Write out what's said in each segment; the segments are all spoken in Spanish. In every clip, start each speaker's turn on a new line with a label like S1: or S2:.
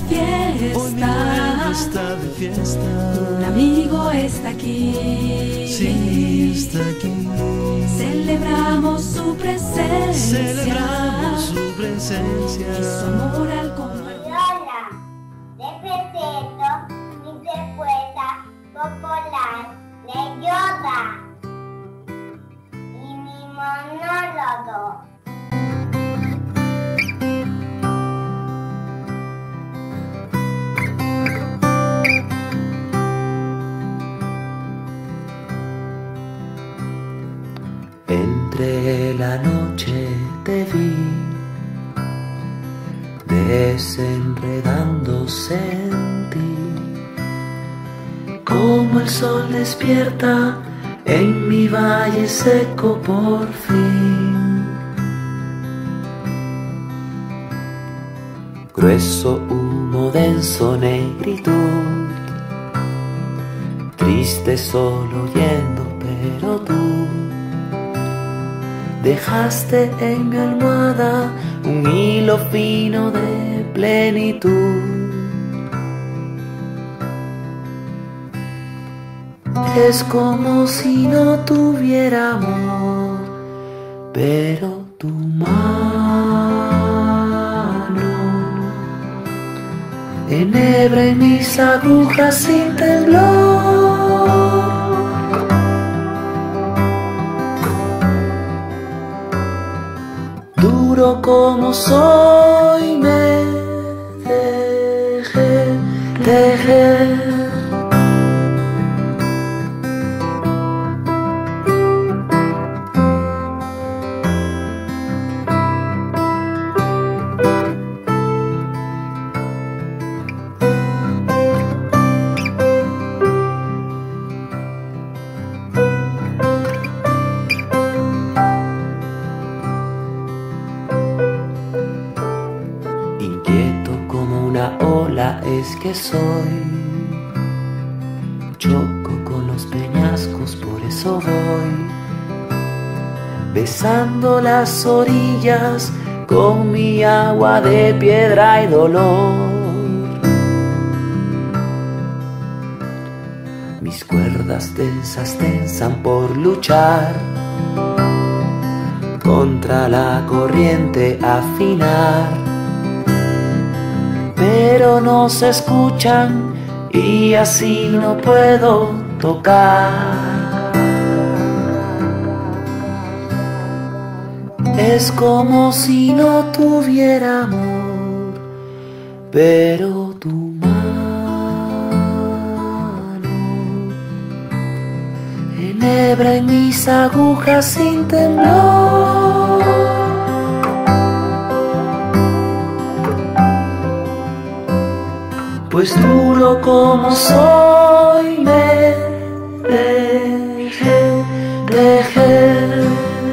S1: fiesta.
S2: Hoy mi reino está de fiesta.
S1: Un amigo está aquí.
S2: Sí, está aquí.
S1: Celebramos su presencia.
S2: Celebramos su presencia.
S1: Y su amor al compartir.
S3: Hola, te presento mi respuesta popular de yoga y mi monólogo.
S4: Entre la noche te vi desenredándose en ti, como el sol despierta en mi valle seco por fin. Grueso humo, denso negritud, triste solo yendo, pero tú dejaste en mi almohada un hilo fino de plenitud. Es como si no tuviera amor, pero tu mano enhebra en mis agujas sin temblor. Duro como soy me dejé tejer. Inquieto como una ola es que soy, choco con los peñascos, por eso voy besando las orillas con mi agua de piedra y dolor. Mis cuerdas tensas tensan por luchar contra la corriente, afinar, pero no se escuchan y así no puedo tocar. Es como si no tuviera amor, pero tu mano enhebra en mis agujas sin temblor. Pues duro como soy me dejé tejer.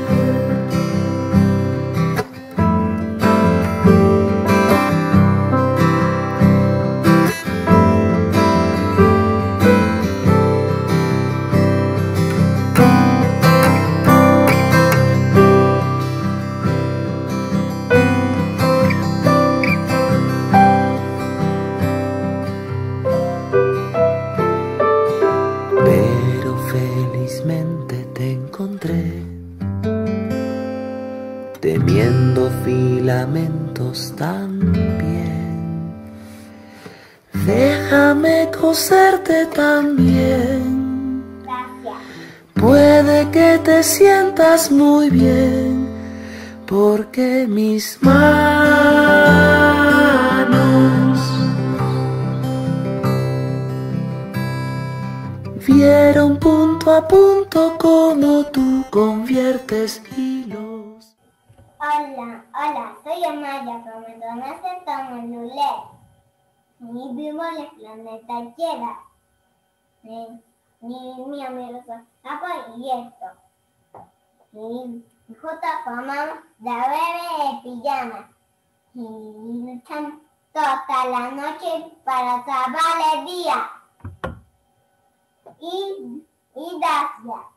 S4: Pero felizmente te encontré, temiendo filamentos también. Déjame coserte también,
S3: Gracias.
S4: puede que te sientas muy bien, porque mis manos vieron punto a punto como tú conviertes hilos.
S3: Hola, soy Amaya, como conoce como Lulé. Y vivo en el planeta Tierra. Mi amigo son Capo y esto. Y justo formamos la bebé de pijama. Y luchan toda la noche para salvar el día. Y gracias.